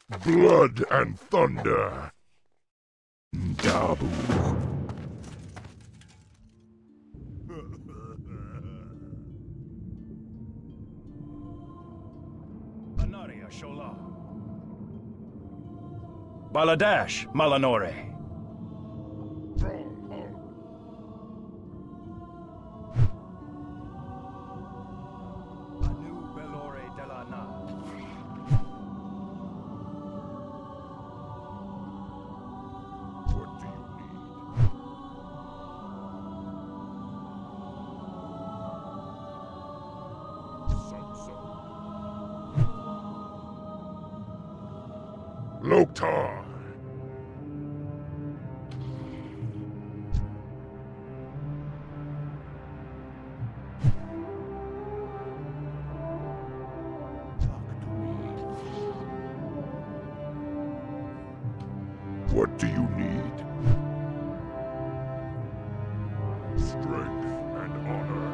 Blood and thunder. Dabu. Anaria Shola. Baladash Malanore. Anu Belore Delana. What do you need? Loktar. What do you need? Strength and honor.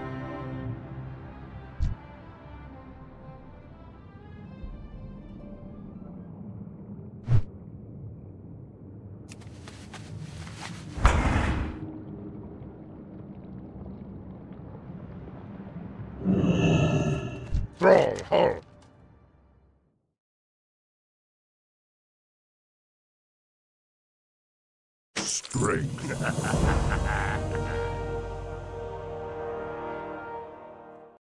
Thrall, halt! Strength.